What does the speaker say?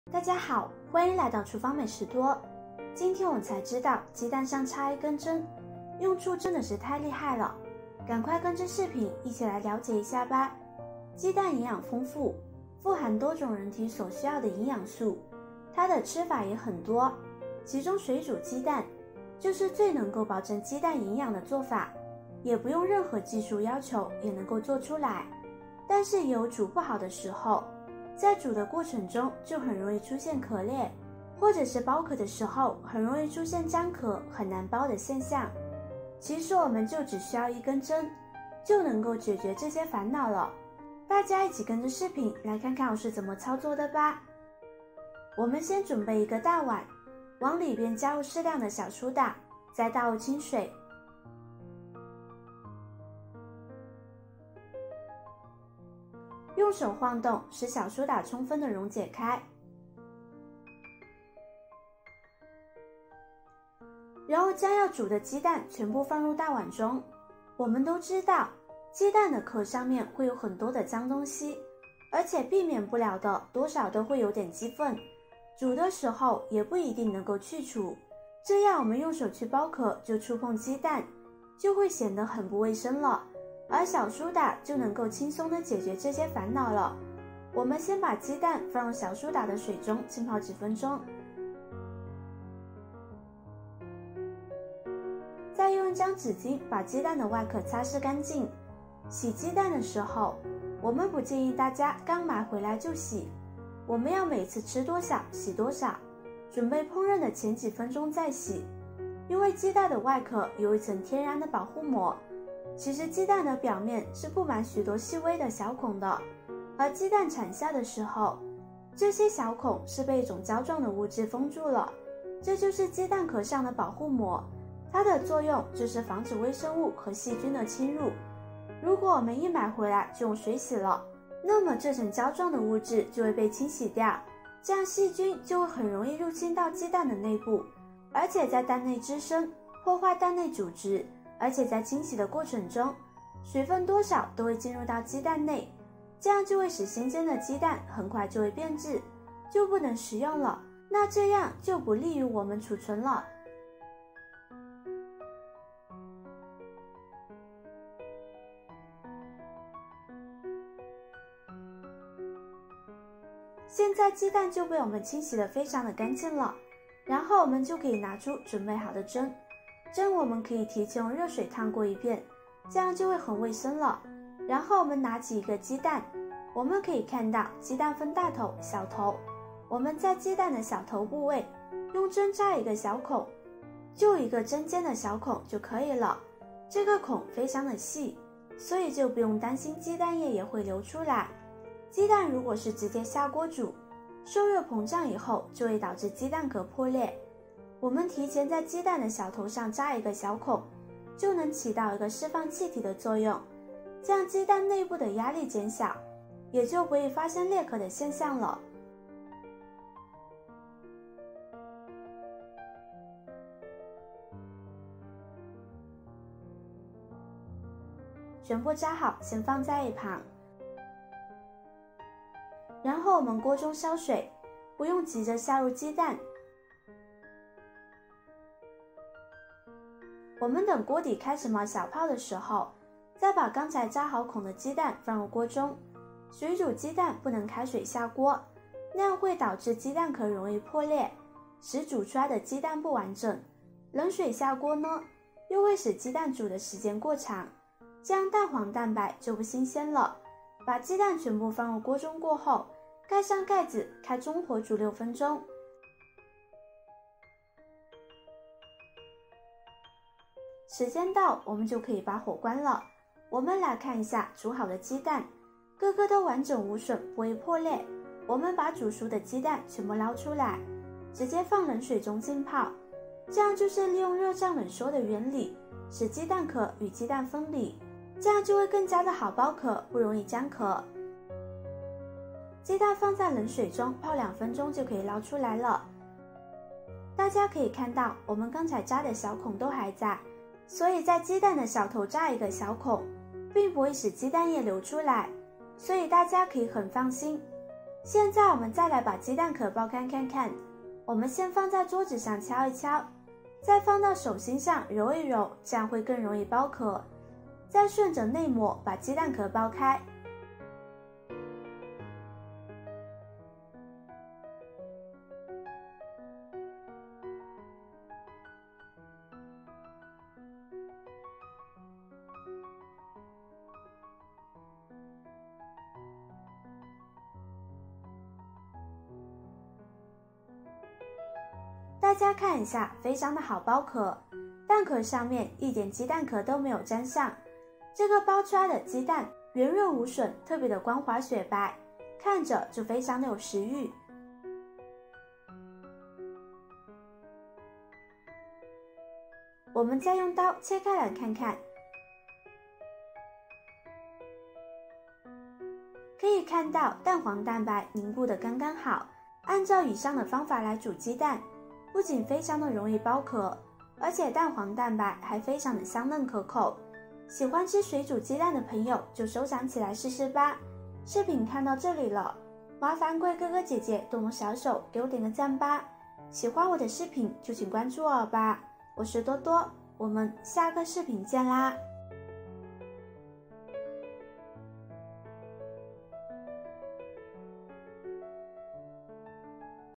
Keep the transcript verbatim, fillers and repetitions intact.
大家好，欢迎来到厨房美食多。今天我才知道鸡蛋上插一根针，用处真的是太厉害了，赶快跟着视频一起来了解一下吧。鸡蛋营养丰富，富含多种人体所需要的营养素，它的吃法也很多，其中水煮鸡蛋就是最能够保证鸡蛋营养的做法，也不用任何技术要求也能够做出来。但是也有煮不好的时候，在煮的过程中就很容易出现壳裂，或者是剥壳的时候很容易出现粘壳很难剥的现象。其实我们就只需要一根针，就能够解决这些烦恼了。大家一起跟着视频来看看我是怎么操作的吧。我们先准备一个大碗，往里边加入适量的小苏打，再倒入清水，用手晃动，使小苏打充分的溶解开。然后将要煮的鸡蛋全部放入大碗中。我们都知道，鸡蛋的壳上面会有很多的脏东西，而且避免不了的，多少都会有点鸡粪，煮的时候也不一定能够去除。这样我们用手去剥壳就触碰鸡蛋，就会显得很不卫生了。而小苏打就能够轻松地解决这些烦恼了。我们先把鸡蛋放入小苏打的水中浸泡几分钟，再用一张纸巾把鸡蛋的外壳擦拭干净。洗鸡蛋的时候，我们不建议大家刚买回来就洗，我们要每次吃多少洗多少，准备烹饪的前几分钟再洗。因为鸡蛋的外壳有一层天然的保护膜，其实鸡蛋的表面是布满许多细微的小孔的，而鸡蛋产下的时候，这些小孔是被一种胶状的物质封住了，这就是鸡蛋壳上的保护膜，它的作用就是防止微生物和细菌的侵入。如果我们一买回来就用水洗了，那么这层胶状的物质就会被清洗掉，这样细菌就会很容易入侵到鸡蛋的内部，而且在蛋内滋生，破坏蛋内组织。而且在清洗的过程中，水分多少都会进入到鸡蛋内，这样就会使新鲜的鸡蛋很快就会变质，就不能食用了。那这样就不利于我们储存了。现在鸡蛋就被我们清洗得非常的干净了，然后我们就可以拿出准备好的针。针我们可以提前用热水烫过一遍，这样就会很卫生了。然后我们拿起一个鸡蛋，我们可以看到鸡蛋分大头、小头。我们在鸡蛋的小头部位用针扎一个小孔，就一个针尖的小孔就可以了。这个孔非常的细，所以就不用担心鸡蛋液也会流出来。鸡蛋如果是直接下锅煮，受热膨胀以后就会导致鸡蛋壳破裂。我们提前在鸡蛋的小头上扎一个小孔，就能起到一个释放气体的作用，这样鸡蛋内部的压力减小，也就不会发生裂壳的现象了。全部扎好，先放在一旁。然后我们锅中烧水，不用急着下入鸡蛋。我们等锅底开始冒小泡的时候，再把刚才扎好孔的鸡蛋放入锅中。水煮鸡蛋不能开水下锅，那样会导致鸡蛋壳容易破裂，使煮出来的鸡蛋不完整。冷水下锅呢，又会使鸡蛋煮的时间过长，这样蛋黄蛋白就不新鲜了。把鸡蛋全部放入锅中过后，盖上盖子，开中火煮六分钟。时间到，我们就可以把火关了。我们来看一下煮好的鸡蛋，个个都完整无损，不会破裂。我们把煮熟的鸡蛋全部捞出来，直接放冷水中浸泡，这样就是利用热胀冷缩的原理，使鸡蛋壳与鸡蛋分离，这样就会更加的好剥壳，不容易粘壳。鸡蛋放在冷水中泡两分钟就可以捞出来了。大家可以看到，我们刚才扎的小孔都还在，所以在鸡蛋的小头扎一个小孔，并不会使鸡蛋液流出来，所以大家可以很放心。 现在我们再来把鸡蛋壳剥开看看，我们先放在桌子上敲一敲，再放到手心上揉一揉，这样会更容易剥壳。再顺着内膜把鸡蛋壳剥开。大家看一下，非常的好剥壳，蛋壳上面一点鸡蛋壳都没有沾上。这个剥出来的鸡蛋圆润无损，特别的光滑雪白，看着就非常的有食欲。我们再用刀切开来看看，可以看到蛋黄蛋白凝固的刚刚好。按照以上的方法来煮鸡蛋，不仅非常的容易剥壳，而且蛋黄蛋白还非常的香嫩可口。喜欢吃水煮鸡蛋的朋友就收藏起来试试吧。视频看到这里了，麻烦各位哥哥姐姐动动小手给我点个赞吧。喜欢我的视频就请关注我吧，我是多多，我们下个视频见啦。